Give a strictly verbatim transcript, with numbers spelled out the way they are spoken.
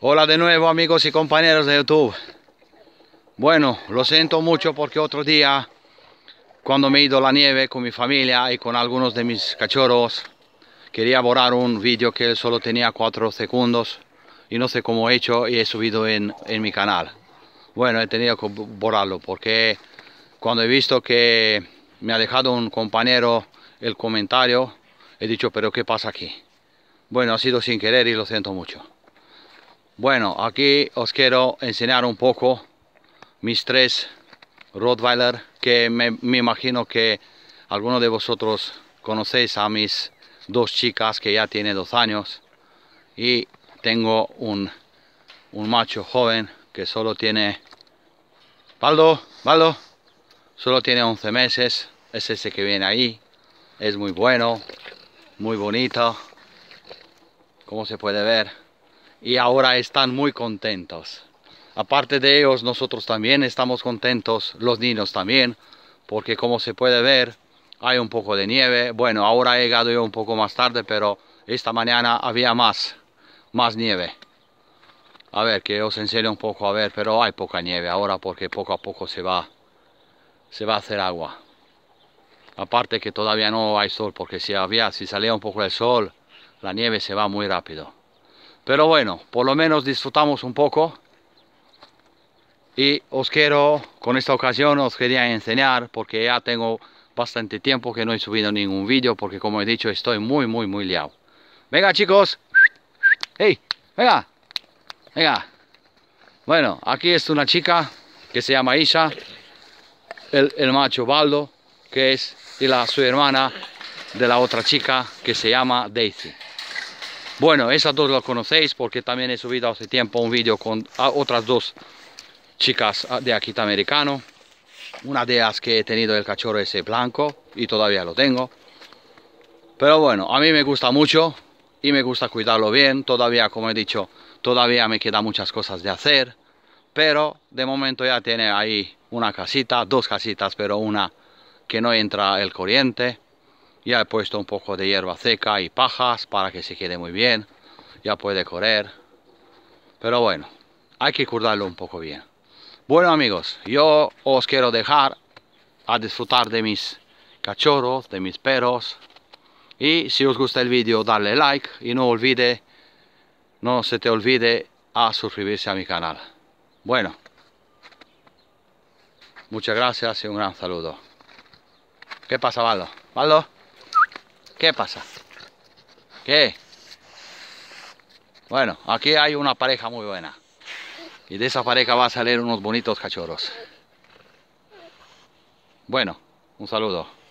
Hola de nuevo, amigos y compañeros de YouTube. Bueno, lo siento mucho porque otro día, cuando me he ido a la nieve con mi familia y con algunos de mis cachorros, quería borrar un vídeo que solo tenía cuatro segundos y no sé cómo he hecho y he subido en, en mi canal. Bueno, he tenido que borrarlo porque cuando he visto que me ha dejado un compañero el comentario, he dicho, pero ¿qué pasa aquí? Bueno, ha sido sin querer y lo siento mucho. Bueno, aquí os quiero enseñar un poco mis tres Rottweiler, que me, me imagino que algunos de vosotros conocéis a mis dos chicas que ya tienen dos años, y tengo un, un macho joven que solo tiene, Baldo, Baldo, solo tiene once meses, es ese que viene ahí, es muy bueno, muy bonito, como se puede ver, y ahora están muy contentos. Aparte de ellos, nosotros también estamos contentos, los niños también, porque como se puede ver, hay un poco de nieve. Bueno, ahora he llegado yo un poco más tarde, pero esta mañana había más, más nieve. A ver, que os enseñe un poco, a ver, pero hay poca nieve ahora porque poco a poco se va, se va a hacer agua. Aparte que todavía no hay sol, porque si había, si salía un poco el sol, la nieve se va muy rápido. Pero bueno, por lo menos disfrutamos un poco. Y os quiero, con esta ocasión os quería enseñar, porque ya tengo bastante tiempo que no he subido ningún vídeo, porque como he dicho estoy muy muy muy liado. Venga chicos, hey, venga, venga. Bueno, aquí es una chica que se llama Isha, el, el macho Baldo, que es y la su hermana de la otra chica que se llama Daisy. Bueno, esas dos lo conocéis porque también he subido hace tiempo un vídeo con otras dos chicas de aquí americano. Una de ellas que he tenido el cachorro ese blanco y todavía lo tengo. Pero bueno, a mí me gusta mucho y me gusta cuidarlo bien. Todavía, como he dicho, todavía me quedan muchas cosas de hacer. Pero de momento ya tiene ahí una casita, dos casitas, pero una que no entra el corriente. Ya he puesto un poco de hierba seca y pajas para que se quede muy bien. Ya puede correr. Pero bueno, hay que cuidarlo un poco bien. Bueno amigos, yo os quiero dejar a disfrutar de mis cachorros, de mis perros. Y si os gusta el vídeo, darle like y no olvide, no se te olvide a suscribirse a mi canal. Bueno, muchas gracias y un gran saludo. ¿Qué pasa, Baldo? ¿Baldo? ¿Qué pasa? ¿Qué? Bueno, aquí hay una pareja muy buena. Y de esa pareja va a salir unos bonitos cachorros. Bueno, un saludo.